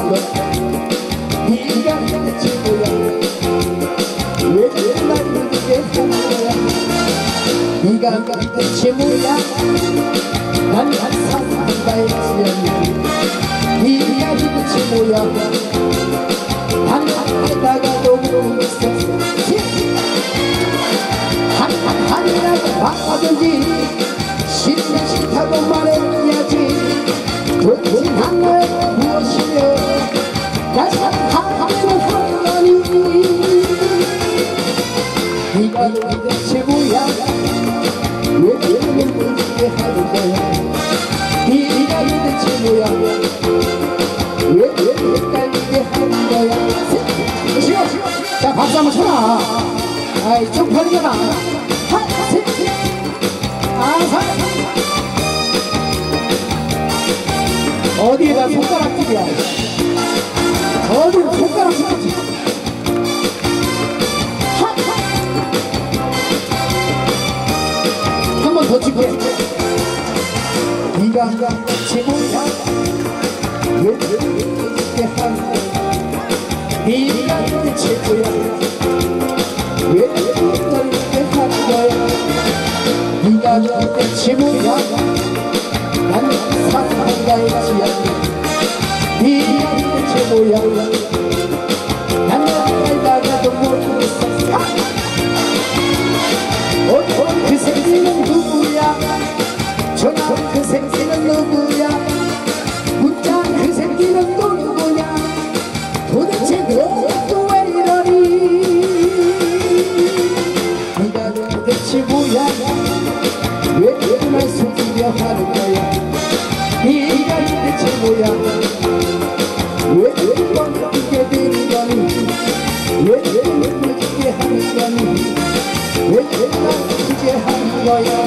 네가 대체 뭐야 왜 날 울게 하는 거야 네가 대체 뭐야 난 사랑한다의 지연이 네가 대체 뭐야 난 하다가 너무 있어 한이라도 바꿔주지 싫다고 말해야지 도대체 한 건 무엇이며 날 사랑하는 거니 네가 도대체 뭐야 왜 울게 하는 거야 네가 도대체 뭐야 왜 헷갈리게 하는 거야 쉬어 자 박수 한번 쳐라 아이 쪽팔리잖아 어디에다 손가락질이야 어디에다 손가락질이지 한 번 더 찍고 네가 대체 뭐야 왜 이렇게 하는 거야 네가 대체 뭐야 왜 이렇게 하는 거야 네가 대체 뭐야 난 사랑한다의 지연이 네가 대체 뭐야 난 알다가도 모르겠어 어떤 그 새끼는 누구야 전화 그 새끼는 누구야 문자 그 새끼는 또 누구냐 도대체 너 왜 이러니 네가 도대체 뭐야 왜 날 속이려 하는 거야 네가 도대체 뭐야 왜 뻥튀게 되는 거니 왜 울게 하는 거니 왜 날 울게 하는 거야